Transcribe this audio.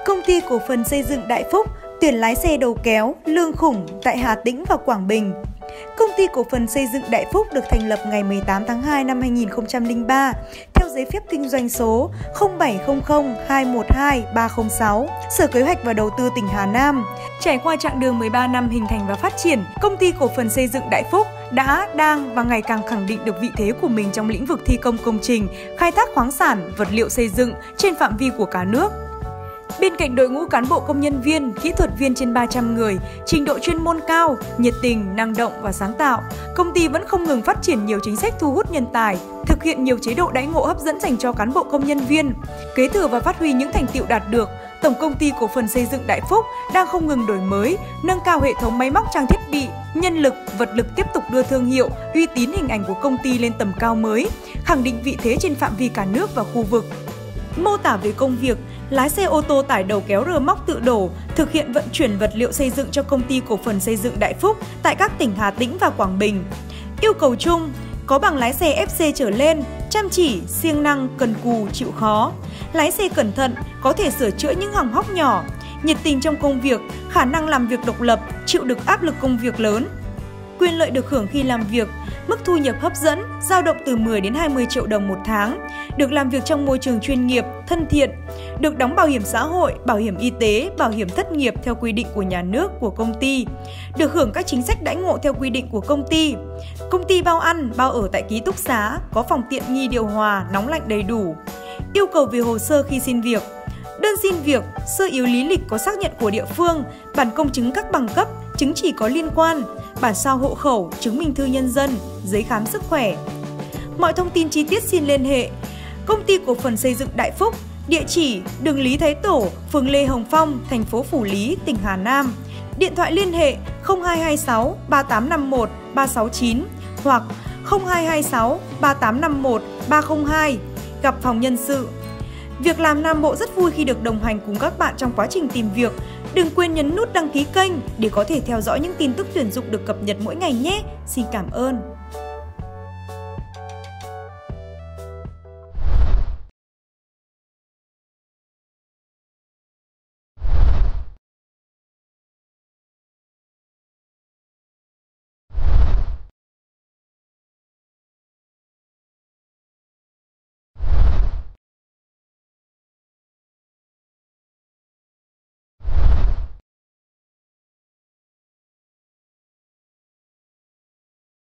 Công ty cổ phần xây dựng Đại Phúc tuyển lái xe đầu kéo, lương khủng tại Hà Tĩnh và Quảng Bình. Công ty cổ phần xây dựng Đại Phúc được thành lập ngày 18 tháng 2 năm 2003 theo giấy phép kinh doanh số 0700212306, Sở Kế hoạch và Đầu tư tỉnh Hà Nam. Trải qua chặng đường 13 năm hình thành và phát triển, Công ty cổ phần xây dựng Đại Phúc đã, đang và ngày càng khẳng định được vị thế của mình trong lĩnh vực thi công công trình, khai thác khoáng sản, vật liệu xây dựng trên phạm vi của cả nước. Bên cạnh đội ngũ cán bộ công nhân viên, kỹ thuật viên trên 300 người, trình độ chuyên môn cao, nhiệt tình, năng động và sáng tạo, công ty vẫn không ngừng phát triển nhiều chính sách thu hút nhân tài, thực hiện nhiều chế độ đãi ngộ hấp dẫn dành cho cán bộ công nhân viên. Kế thừa và phát huy những thành tựu đạt được, Tổng Công ty Cổ phần Xây dựng Đại Phúc đang không ngừng đổi mới, nâng cao hệ thống máy móc trang thiết bị, nhân lực, vật lực, tiếp tục đưa thương hiệu, uy tín, hình ảnh của công ty lên tầm cao mới, khẳng định vị thế trên phạm vi cả nước và khu vực. Mô tả về công việc: lái xe ô tô tải đầu kéo rơ móc tự đổ, thực hiện vận chuyển vật liệu xây dựng cho Công ty Cổ phần Xây dựng Đại Phúc tại các tỉnh Hà Tĩnh và Quảng Bình. Yêu cầu chung: có bằng lái xe FC trở lên, chăm chỉ, siêng năng, cần cù, chịu khó. Lái xe cẩn thận, có thể sửa chữa những hỏng hóc nhỏ, nhiệt tình trong công việc, khả năng làm việc độc lập, chịu được áp lực công việc lớn. Quyền lợi được hưởng khi làm việc: mức thu nhập hấp dẫn, dao động từ 10 đến 20 triệu đồng một tháng, được làm việc trong môi trường chuyên nghiệp, thân thiện, được đóng bảo hiểm xã hội, bảo hiểm y tế, bảo hiểm thất nghiệp theo quy định của nhà nước, của công ty, được hưởng các chính sách đãi ngộ theo quy định của công ty. Công ty bao ăn, bao ở tại ký túc xá, có phòng tiện nghi điều hòa, nóng lạnh đầy đủ. Yêu cầu về hồ sơ khi xin việc: đơn xin việc, sơ yếu lý lịch có xác nhận của địa phương, bản công chứng các bằng cấp, chứng chỉ có liên quan, bản sao hộ khẩu, chứng minh thư nhân dân, giấy khám sức khỏe. Mọi thông tin chi tiết xin liên hệ Công ty Cổ phần Xây dựng Đại Phúc, địa chỉ đường Lý Thái Tổ, phường Lê Hồng Phong, thành phố Phủ Lý, tỉnh Hà Nam. Điện thoại liên hệ 0226 3851 369 hoặc 0226 3851 302, gặp phòng nhân sự. Việc làm Nam Bộ rất vui khi được đồng hành cùng các bạn trong quá trình tìm việc. Đừng quên nhấn nút đăng ký kênh để có thể theo dõi những tin tức tuyển dụng được cập nhật mỗi ngày nhé. Xin cảm ơn.